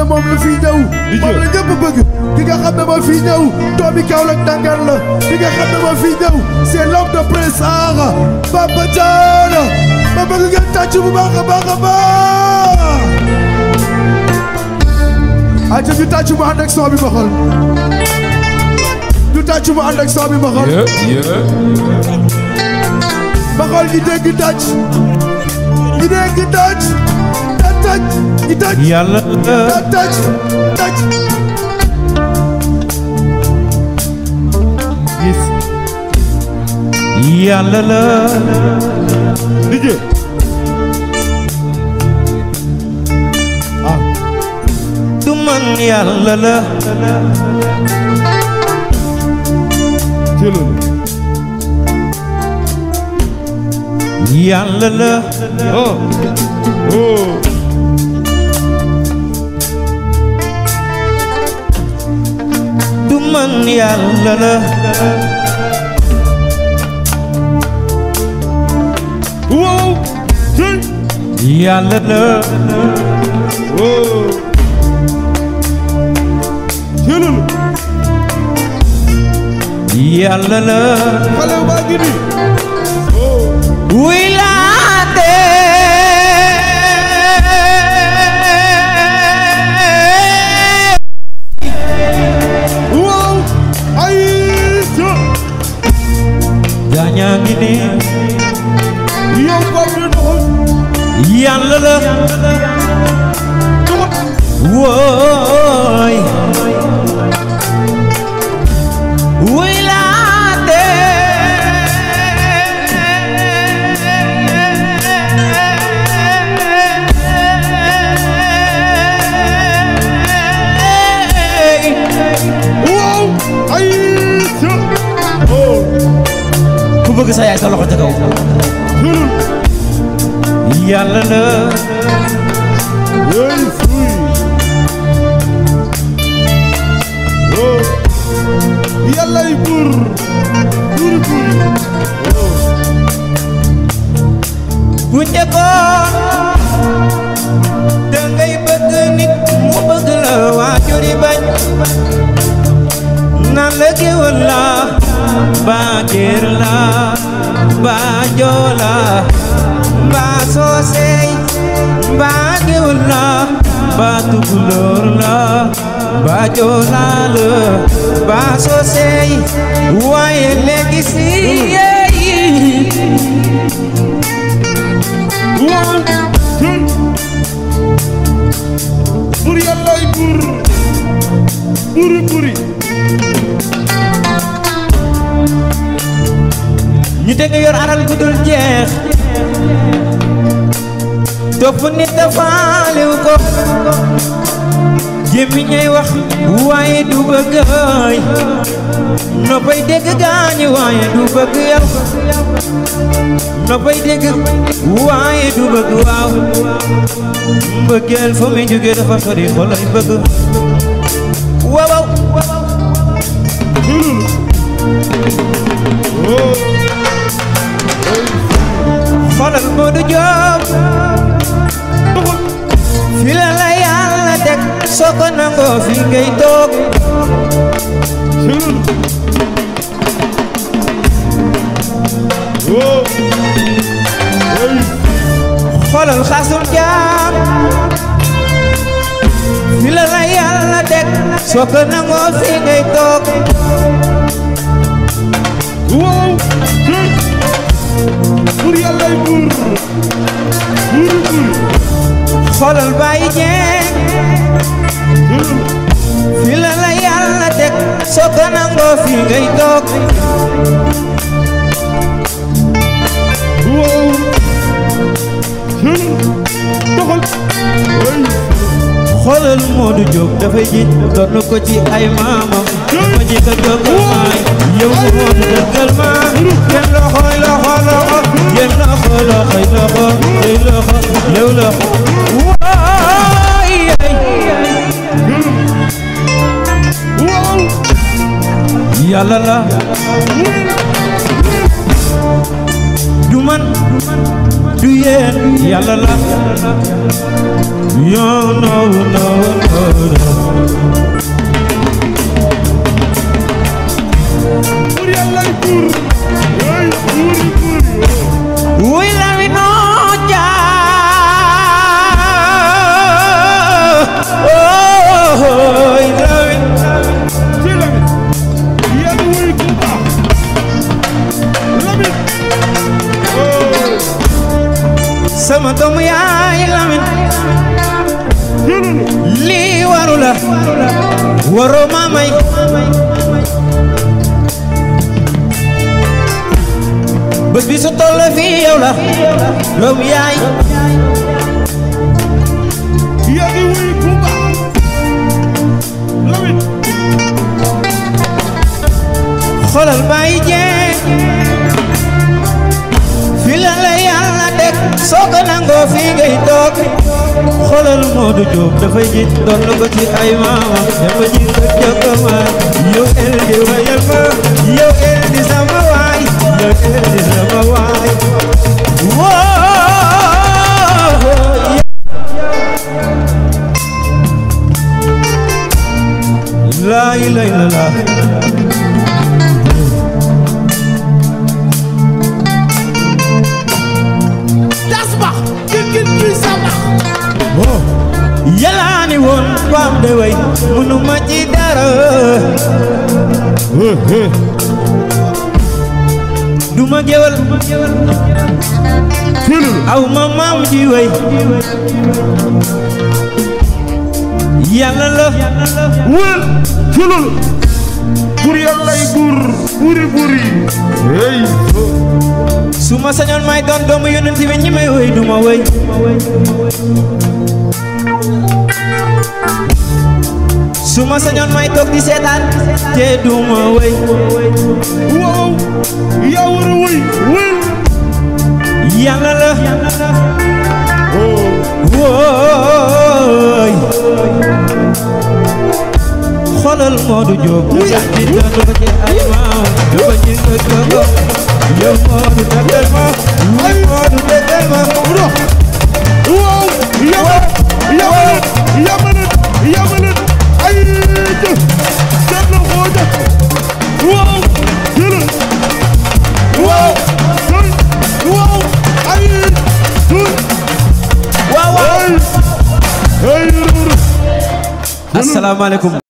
ne moom la fii ñëw moom la ñëpp bëgg ki nga xam ne moo fii ñëw doomi Kaolack dangar la ki nga xam ne moo fii ñëw c'est l'homme de Prince Art Papa Dione ma bëgg ngeen tàcc bu baax a baax a baax aca ñu tàcc bu ànd ak son bi ma xool ñu tàcc bu ànd ak son bi ma xool ma xool ñi dégg tàcc ñi dégg tàcc tàcc ñi tàcc yàlla tàcc tàcc gis yàlla la liggéey du man yàlla la yàlla la du man yàlla la yàlla la yàlla la xale baa ngi nii wilaate wow ay gaañaa ngi nii yow boobu ñu doxal yàlla la wooy wilaate wow ay ku bëgg sa yaay sa loxo ca kaw yàlla la hey fuy yàllay buur bu njëkkoon da ngay bëgg nit mu bëgg la waajur yi bañ naan la géwël la mbaa géer la mbaa joola mbaa soosey mbaa géwël la mbaa tukulóor la mbaa joola la mbaa soosey waaye léegi si buur yàllay buur buri ñu dégg yor alal gu dul jeex topp nit dafaalew ko gémmiñ ñay wax waaye du bëgg ay noppay dégg gaañi waaye du bëgg yow noppay dégg waaye du bëgg waaw mbëggeel fa muy jóge dafa sori xolay bëgg waaw xolal Modou Diop fi la la yàlla teg soo ko nangoo fi ngay toog xolal Xaasum Jaam fi la la yàlla teg soo ko nangoo fi ngay toog buur yàllay buur xolal Baye Dieng fi la la yàlla teg soo ko nangoo fi ngay toog xoolal Modou Diop dafay ji doon ko ci ay maamam dafa ji ka dëggal maay yow Modou dëggal maa yéen loxo yéen loxo yow loxo waay yàlla la du man du yéen yàlla la yoo no waroo ma may bés bi su toll fii yow la doomu yaay yaa ngi wuy Kumba Lamin xoolal bàyyi jee fi la la yàlla teg soo ko nangoo fii ngay toog xoolal Modou Diop dafay jiit doon ko ci ay maamam dafa jiit ko jokkama yow el di wayal ma yow el di sama waay yow el di sama waay laa ilaaha illallaah yalaani woon Pape de way munu ma ci dara du ma géwal aw ma maam ji way yàlla la wël fulul bur yàllay buri hey su ma sañoon may doon doomu yonent bi ñi may way du ma way su ma sañoon may toog di seetaan te du ma way waaw yaa war a way wël yàlla la wooy xoolal Modou Diop dafa ci doon ko ci ay maam dafa ci ko jogo yow Modou dëggal ma ay Modou dëggal ma waaw yamanet ay jëf jëf na xooja waaw jëlal waaw ay waaw asalaamaaleykum